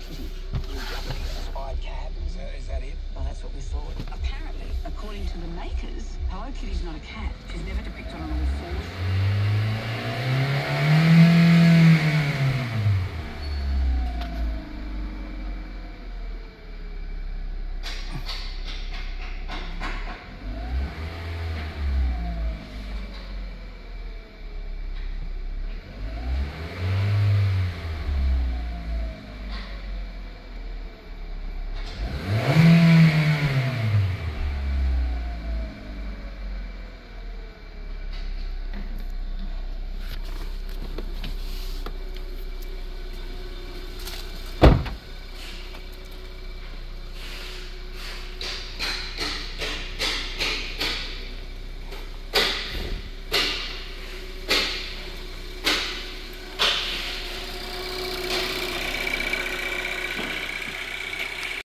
Kitty. Japanese-inspired cat. Is that it? Well, that's what we thought. Apparently, according to the makers, Hello Kitty's not a cat. She's never depicted on all fours.